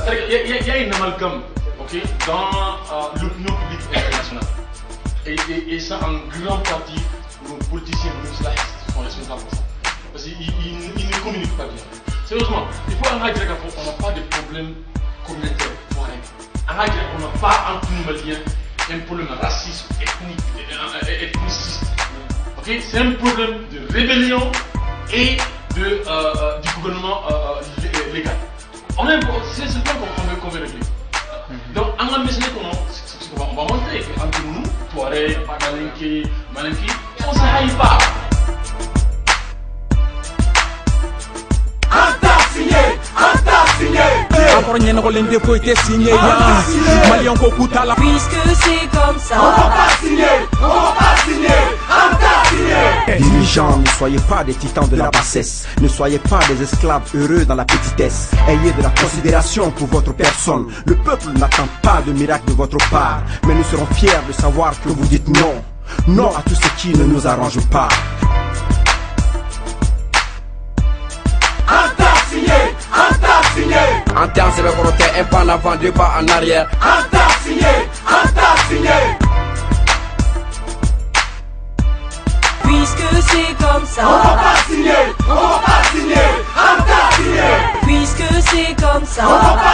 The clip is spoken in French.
Il y a une amalgame, okay, dans l'opinion publique internationale. Et ça, en grande partie, nos politiciens, nos islamistes sont responsables pour ça. Parce qu'ils ne communiquent pas bien. Sérieusement, il faut arrêter qu'on n'a pas de problème communautaire. On n'a pas entre nous maliens un problème raciste, ethniciste. Okay? C'est un problème de rébellion et du gouvernement légal. C'est ce point qu'on veut régler. Donc, en ambition, on va montrer qu'entre nous, Touareg, Malinki, on ne s'arrête pas. Puisque c'est comme ça, on va pas signer, Dirigeants, ne soyez pas des titans de la bassesse. Ne soyez pas des esclaves heureux dans la petitesse. Ayez de la considération pour votre personne. Le peuple n'attend pas de miracle de votre part, mais nous serons fiers de savoir que vous dites non. Non à tout ce qui ne nous arrange pas. Entends, c'est le volonté, un pas en avant, deux pas en arrière. puisque c'est comme ça, on va pas signer, puisque c'est comme ça, on va pas